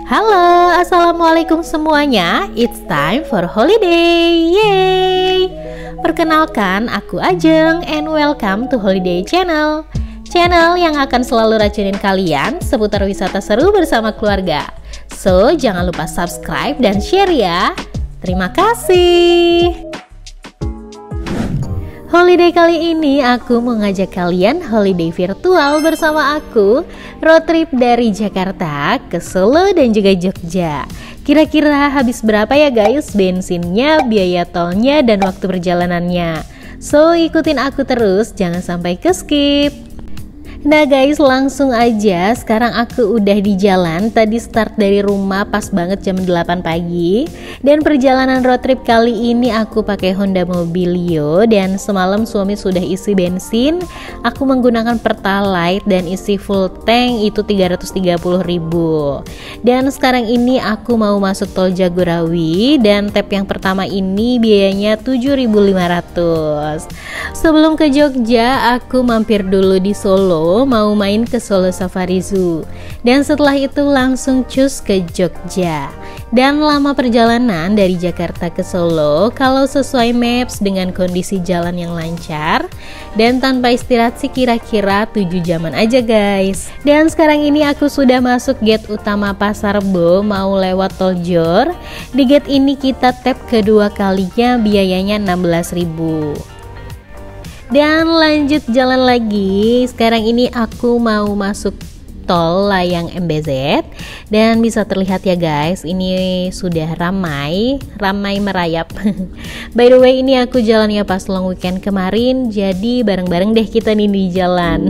Halo, assalamualaikum semuanya. It's time for holiday. Yeay. Perkenalkan, aku Ajeng and welcome to Holiday Channel. Channel yang akan selalu racunin kalian seputar wisata seru bersama keluarga. So, jangan lupa subscribe dan share ya. Terima kasih. Holiday kali ini aku mau ngajak kalian holiday virtual bersama aku, road trip dari Jakarta ke Solo dan juga Jogja. Kira-kira habis berapa ya guys bensinnya, biaya tolnya, dan waktu perjalanannya? So ikutin aku terus, jangan sampai ke skip. Nah guys, langsung aja, sekarang aku udah di jalan. Tadi start dari rumah pas banget jam 8 pagi. Dan perjalanan road trip kali ini aku pakai Honda Mobilio. Dan semalam suami sudah isi bensin. Aku menggunakan Pertalite dan isi full tank itu 330.000. Dan sekarang ini aku mau masuk tol Jagorawi. Dan tap yang pertama ini biayanya 7.500. Sebelum ke Jogja, aku mampir dulu di Solo, mau main ke Solo Safari Zoo. Dan setelah itu langsung cus ke Jogja. Dan lama perjalanan dari Jakarta ke Solo kalau sesuai maps dengan kondisi jalan yang lancar dan tanpa istirahat sih kira-kira 7 jaman aja guys. Dan sekarang ini aku sudah masuk gate utama Pasar Bo, mau lewat tol Jor. Di gate ini kita tap kedua kalinya, biayanya 16.000. Dan lanjut jalan lagi. Sekarang ini aku mau masuk tol layang MBZ. Dan bisa terlihat ya guys, ini sudah ramai merayap. By the way, ini aku jalannya pas long weekend kemarin, jadi bareng-bareng deh kita nih di jalan.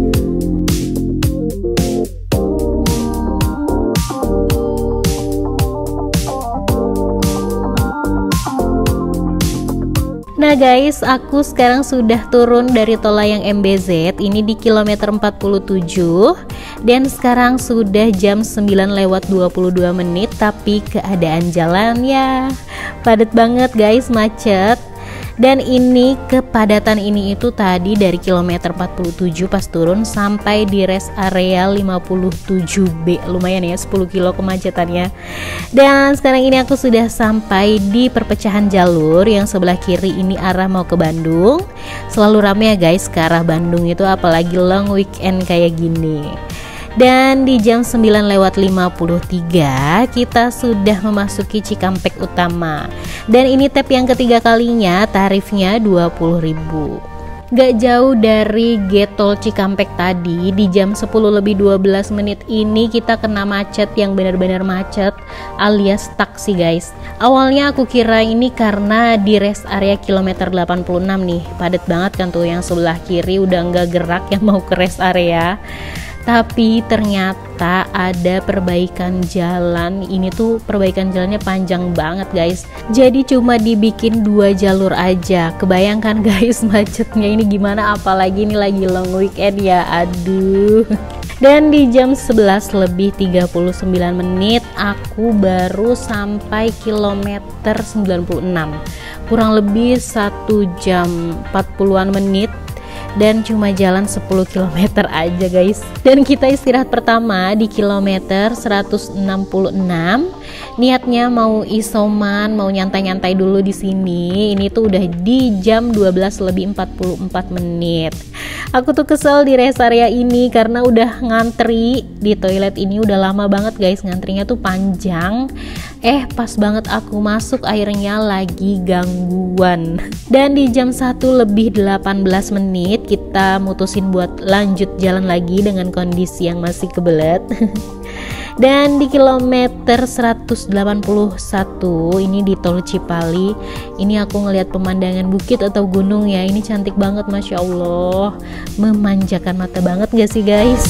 Nah guys, aku sekarang sudah turun dari tol layang MBZ. Ini di kilometer 47. Dan sekarang sudah jam 9:22 menit. Tapi keadaan jalan ya padat banget guys, macet. Dan ini kepadatan ini itu tadi dari kilometer 47 pas turun sampai di rest area 57B. Lumayan ya, 10 kilo kemacetannya. Dan sekarang ini aku sudah sampai di perpecahan jalur yang sebelah kiri ini arah mau ke Bandung. Selalu rame ya guys ke arah Bandung itu, apalagi long weekend kayak gini. Dan di jam 9:53 kita sudah memasuki Cikampek Utama. Dan ini tap yang ketiga kalinya, tarifnya 20.000. Gak jauh dari gate tol Cikampek tadi, di jam 10:12 ini kita kena macet yang benar-benar macet alias taksi guys. Awalnya aku kira ini karena di rest area kilometer 86 nih, padat banget kan tuh yang sebelah kiri udah nggak gerak yang mau ke rest area. Tapi ternyata ada perbaikan jalan. Ini tuh perbaikan jalannya panjang banget guys. Jadi cuma dibikin 2 jalur aja. Kebayangkan guys macetnya ini gimana, apalagi ini lagi long weekend ya. Aduh. Dan di jam 11:39 aku baru sampai kilometer 96. Kurang lebih 1 jam 40-an menit. Dan cuma jalan 10 km aja guys. Dan kita istirahat pertama di kilometer 166. Niatnya mau isoman, mau nyantai-nyantai dulu di sini. Ini tuh udah di jam 12:44. Aku tuh kesel di rest area ini karena udah ngantri di toilet ini udah lama banget guys, ngantrinya tuh panjang. Pas banget aku masuk airnya lagi gangguan. Dan di jam 1:18 kita mutusin buat lanjut jalan lagi dengan kondisi yang masih kebelet. Dan di kilometer 181 ini di tol Cipali, ini aku ngelihat pemandangan bukit atau gunung ya. Ini cantik banget, Masya Allah, memanjakan mata banget gak sih guys?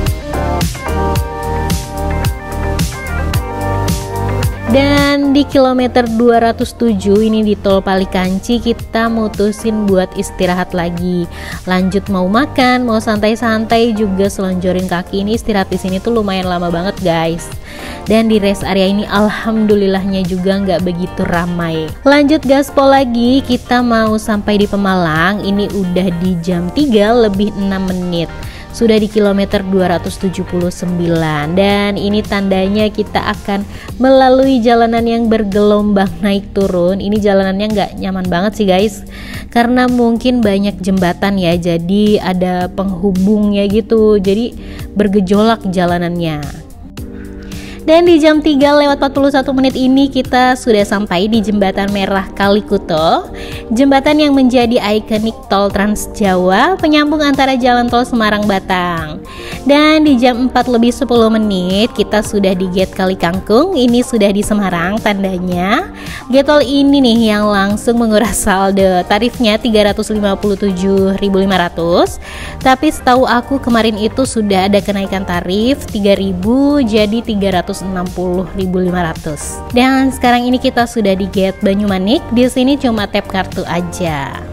Dan di kilometer 207 ini di tol Palikanci kita mutusin buat istirahat lagi. Lanjut mau makan, mau santai-santai juga selonjorin kaki. Ini istirahat di sini tuh lumayan lama banget guys. Dan di rest area ini alhamdulillahnya juga nggak begitu ramai. Lanjut gaspol lagi, kita mau sampai di Pemalang. Ini udah di jam 3:06. sudah di kilometer 279, dan ini tandanya kita akan melalui jalanan yang bergelombang naik turun. Ini jalanannya nggak nyaman banget sih guys, karena mungkin banyak jembatan ya, jadi ada penghubungnya gitu, jadi bergejolak jalanannya. Dan di jam 3:41 ini kita sudah sampai di Jembatan Merah Kalikuto, jembatan yang menjadi ikonik tol Trans Jawa penyambung antara jalan tol Semarang Batang. Dan di jam 4:10 kita sudah di Gate Kali Kangkung, ini sudah di Semarang tandanya. Gate tol ini nih yang langsung menguras saldo, tarifnya 357.500. Tapi setahu aku kemarin itu sudah ada kenaikan tarif 3.000 jadi 360.500. Dan sekarang ini kita sudah di Gate Banyumanik. Di sini cuma tap kartu aja.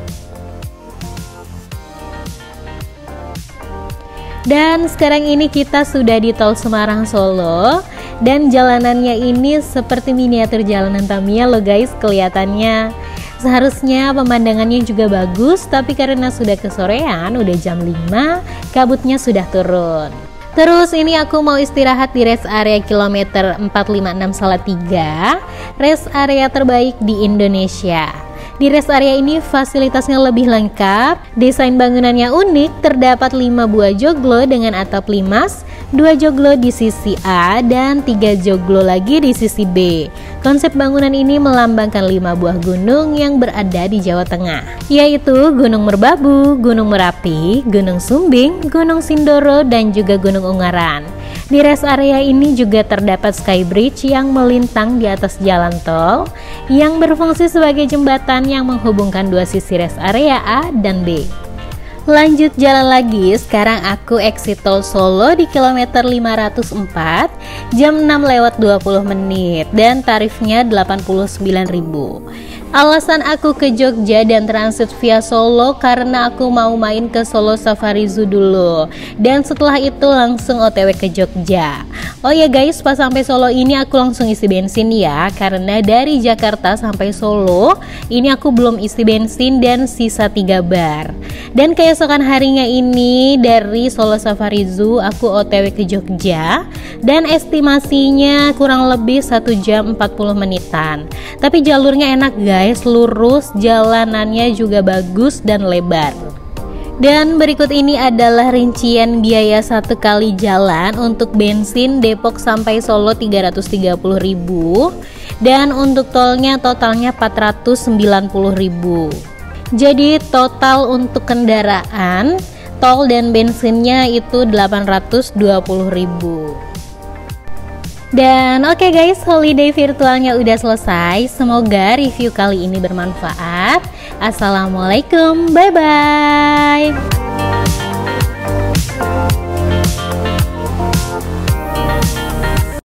Dan sekarang ini kita sudah di tol Semarang Solo, dan jalanannya ini seperti miniatur jalanan Tamiya loh guys, kelihatannya. Seharusnya pemandangannya juga bagus, tapi karena sudah kesorean, udah jam 5, kabutnya sudah turun. Terus ini aku mau istirahat di rest area kilometer 456 Salatiga, rest area terbaik di Indonesia. Di rest area ini fasilitasnya lebih lengkap, desain bangunannya unik, terdapat 5 buah joglo dengan atap limas, 2 joglo di sisi A dan 3 joglo lagi di sisi B. Konsep bangunan ini melambangkan 5 buah gunung yang berada di Jawa Tengah, yaitu Gunung Merbabu, Gunung Merapi, Gunung Sumbing, Gunung Sindoro, dan juga Gunung Ungaran. Di rest area ini juga terdapat skybridge yang melintang di atas jalan tol, yang berfungsi sebagai jembatan yang menghubungkan dua sisi rest area A dan B. Lanjut jalan lagi, sekarang aku exit tol Solo di kilometer 504, jam 6:20 dan tarifnya 89.000. Alasan aku ke Jogja dan transit via Solo karena aku mau main ke Solo Safari Zoo dulu, dan setelah itu langsung OTW ke Jogja. Oh ya guys, pas sampai Solo ini aku langsung isi bensin ya, karena dari Jakarta sampai Solo ini aku belum isi bensin dan sisa 3 bar. Dan keesokan harinya ini dari Solo Safari Zoo aku OTW ke Jogja, dan estimasinya kurang lebih 1 jam 40 menitan. Tapi jalurnya enak guys, lurus, jalanannya juga bagus dan lebar. Dan berikut ini adalah rincian biaya 1 kali jalan. Untuk bensin Depok sampai Solo 330.000, dan untuk tolnya totalnya 490.000. Jadi total untuk kendaraan, tol dan bensinnya itu 820.000. Dan oke guys, holiday virtualnya udah selesai. Semoga review kali ini bermanfaat. Assalamualaikum, bye bye.